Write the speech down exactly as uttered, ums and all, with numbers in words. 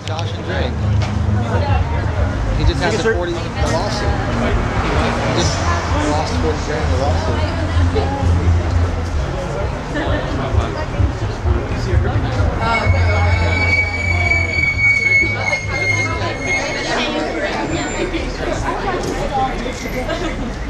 Josh and Drake. He just has a forty the lawsuit. He just lost forty grand in the lawsuit. Oh,